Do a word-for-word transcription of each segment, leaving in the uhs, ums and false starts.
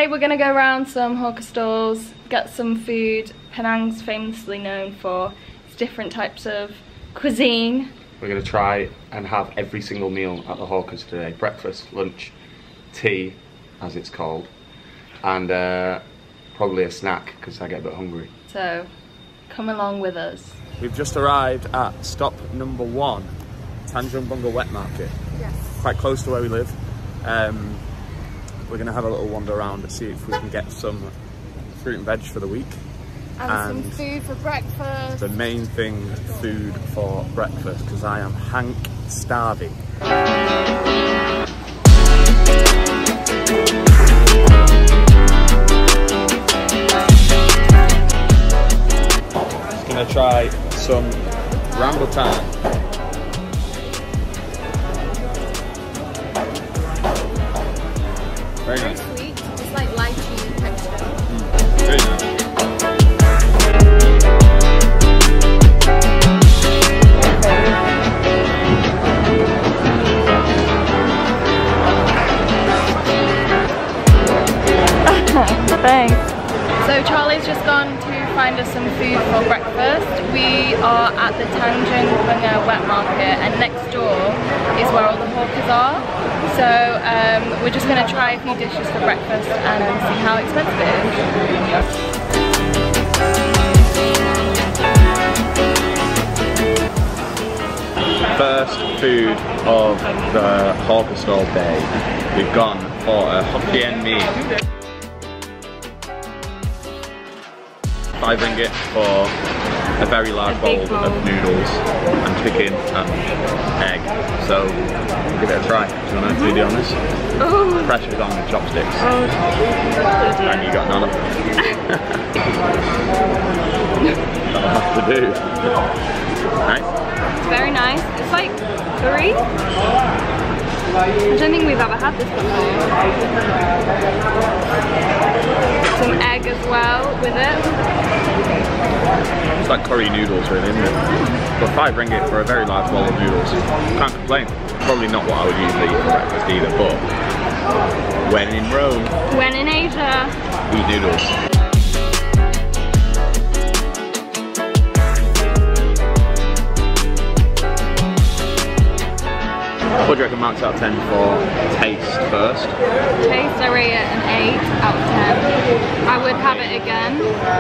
Today we're gonna go around some hawker stalls, get some food. Penang's famously known for its different types of cuisine. We're gonna try and have every single meal at the hawkers today. Breakfast, lunch, tea, as it's called, and uh, probably a snack, because I get a bit hungry. So, come along with us. We've just arrived at stop number one, Tanjung Bunga Wet Market. Yes. Quite close to where we live. Um, we're gonna have a little wander around to see if we can get some fruit and veg for the week. And, And some food for breakfast. the main thing, food for breakfast, because I am hank starving. Just gonna try some rambutan. Very Very nice. sweet. It's like lychee texture. Mm, very nice. Thanks. So Charlie's just gone to find us some food for breakfast. We are at the Tanjung Bunga Wet Market, and next door is where all the hawkers are. So um, we're just going to try a few dishes for breakfast and see how expensive it is. First food of the hawker stall day. We've gone for a Hokkien mee. Five ringgit for a very large bowl of noodles and chicken and egg. So give it a try. Do you want to be honest? Oh. Pressure's on the chopsticks. Oh. And you got none of them. That'll have to do. Nice. It's very nice. It's like curry. I don't think we've ever had this before. Some egg as well with it. It's like curry noodles really, isn't it? But five ringgit for a very large bowl of noodles. Can't complain. Probably not what I would usually eat for breakfast either, but when in Rome, When in Asia, eat noodles. What do you reckon marks out of ten for taste first? taste, I rate it an eight out of ten. I would have it again.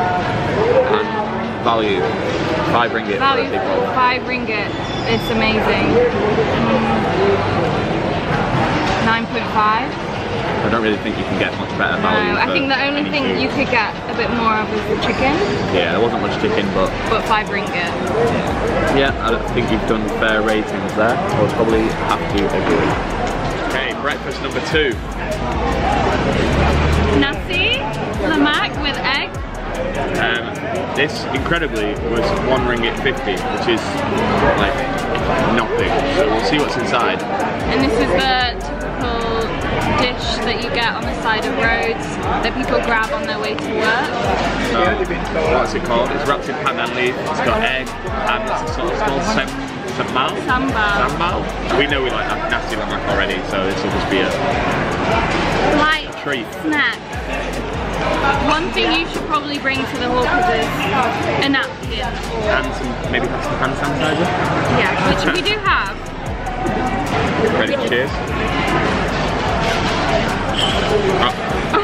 And value, five ringgit Value, for a big bowl. five ringgit. It's amazing. Mm. nine point five. I don't really think you can get much better value. No, I for think the only any thing food. you could get a bit more of is the chicken, Yeah, there wasn't much chicken, but but five ringgit. yeah, I don't think you've done fair ratings there. I would probably have to agree. Okay, breakfast number two. Nasi lemak with egg. Um, this, incredibly, was one ringgit fifty, which is like nothing. So we'll see what's inside. And this is the typical dish that you get on the side of roads that people grab on their way to work. So, what's it called? It's wrapped in pandan leaf, it's got egg, and it's a sort of small sem sambal? Sambal. Sambal? We know we like nasi lemak already, so this will just be a Light treat. snack. One thing you should probably bring to the hawkers is a napkin. And some, maybe have some hand sanitizer? Yeah, which we do have. Ready, cheers. Oh.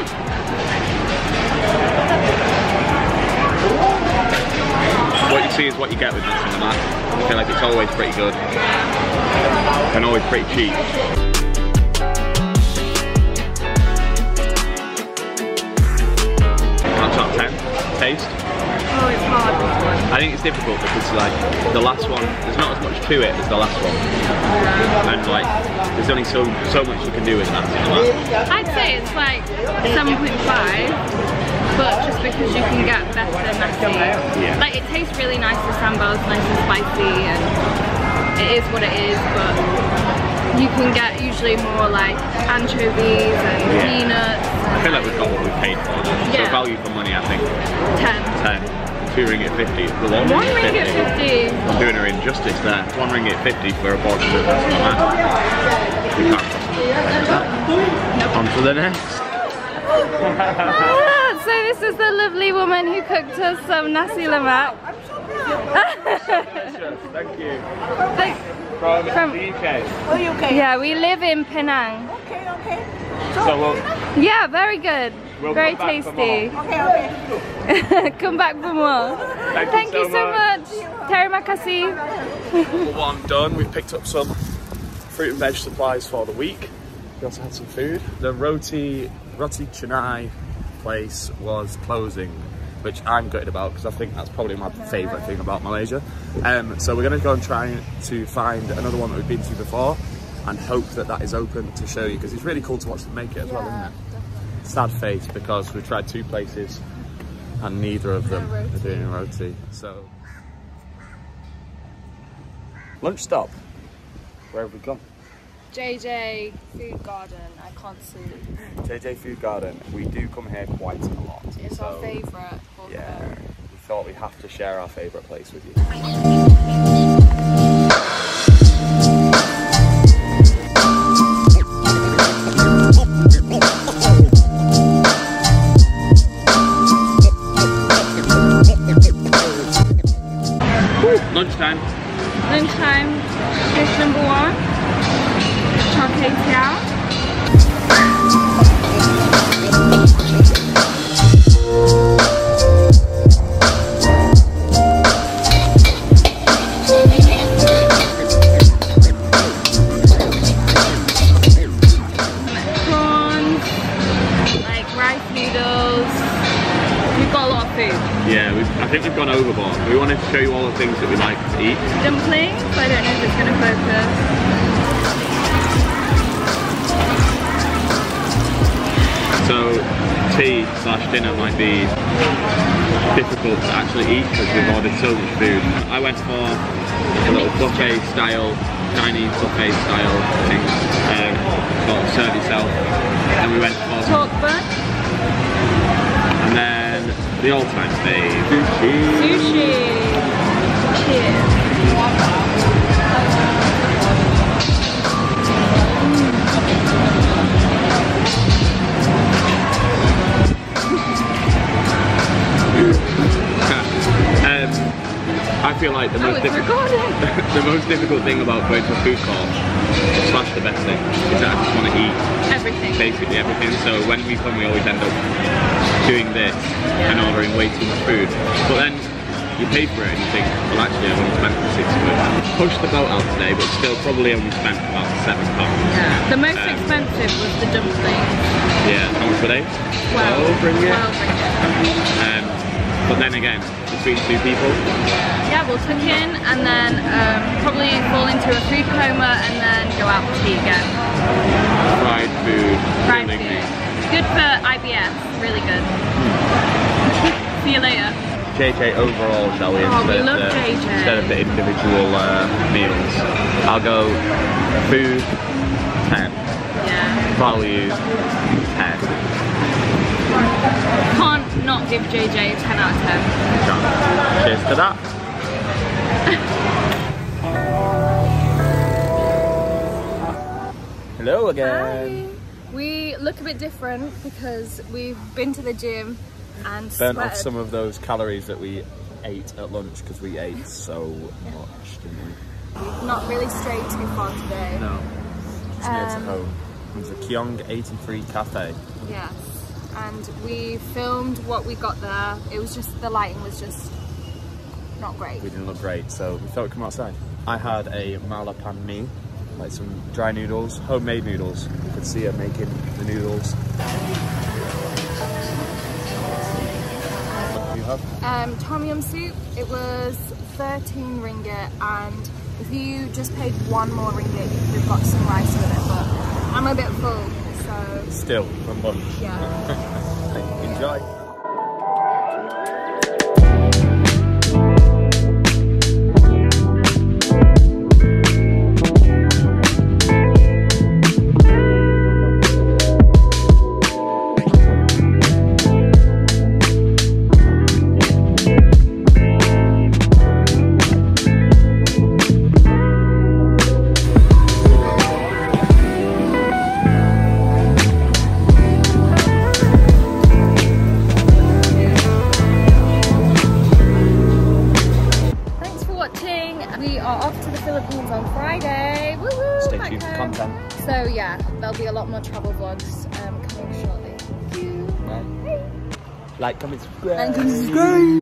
What you see is what you get with nasi lemak. I feel like it's always pretty good and always pretty cheap. That's top ten. Taste. Oh, it's hard, this one. I think it's difficult because like the last one, there's not as much to it as the last one, and like there's only so so much you can do with that. I'd say it's like seven point five, but just because you can get better nasi. Yeah. Like it tastes really nice, the sambal is nice and spicy, and it is what it is, but you can get usually more like anchovies and Yeah. peanuts. I feel like we've got what we paid for. So Yeah. value for money, I think. ten. ten. Two ringgit fifty. The one, One ringgit fifty. I'm doing her injustice there. One ringgit fifty for a portion of that. We can't possibly. Nope. On to the next. Ah, so this is the lovely woman who cooked us some nasi lemak. Thank you. Thank From, From- the U K. Oh, U K. Yeah, we live in Penang. Okay, okay. So we'll, Yeah, very good. We'll very come back for tasty. Okay, okay. Come back for more. Thank you Thank so you so much. much. Terima kasih. well, one done. We've picked up some fruit and veg supplies for the week. We also had some food. The roti, roti canai place was closing, which I'm gutted about because I think that's probably my favourite thing about Malaysia. Um, so we're going to go and try to find another one that we've been to before and hope that that is open to show you, because it's really cool to watch them make it as well, isn't it? Sad face because we've tried two places and neither of them are doing roti. So lunch stop. Where have we gone? J J Food Garden. I can't see. J J Food Garden. We do come here quite a lot. It's so, our favourite. Yeah, we thought we'd have to share our favourite place with you. Lunchtime. Lunchtime. Dish number one. Char kway teow. Prawns, like rice noodles. We've got a lot of food. Yeah, we've, I think we've gone overboard. We wanted to show you all the things that we like to eat. Dumplings. I don't know if it's going to focus. So tea slash dinner might be difficult to actually eat because we've ordered so much food. I went for a little buffet style, Chinese buffet style thing, um, sort of serve yourself. And we went for Pork bun. and then the all-time fave, sushi. Sushi. Cheers. um, I feel like the Oh, most it's difficult recording. the most difficult thing about going to a food court, slash the best thing, is that I just want to eat Everything. basically everything. So when we come, we always end up doing this and ordering way too much food. But then you pay for it and you think, well, actually, I've only spent six quid. Pushed the boat out today, but still probably only spent about seven pounds. Yeah. The most Um, expensive was the dumplings. Yeah, how much were they? Twelve. Twelve ringgit. Twelve ringgit. Um, but then again, between two people, Yeah, we'll tuck in and then um, probably fall into a food coma and then go out for tea again. fried food, Fried killing me. food. Good for I B S. Really good. See you later. J J overall, shall we? Oh, we instead, love of the, J J. instead of the individual uh, meals. I'll go food, ten. Yeah. Value, ten. Can't not give J J a ten out of ten. Can't. Cheers to that. Hello again. Hi. We look a bit different because we've been to the gym and Burnt off sweated. some of those calories that we ate at lunch because we ate so much, didn't we? We've not really strayed too far today. No. Just near to Um, home. It was a Kyong eighty-three cafe. Yes. And we filmed what we got there. It was just, the lighting was just not great. We didn't look great, so we thought we'd come outside. I had a mala pan mi, like some dry noodles, homemade noodles. You could see her making the noodles. What do you have? Um, tom yum soup, it was thirteen ringgit, and if you just paid one more ringgit, you've got some rice with it, but I'm a bit full, so Still, from lunch. yeah. Enjoy. resumes on Friday. Woo woo! Stay back tuned for home. content. So yeah, there'll be a lot more travel vlogs um, coming shortly. Thank you. Bye. Like, comment, subscribe. Like and subscribe.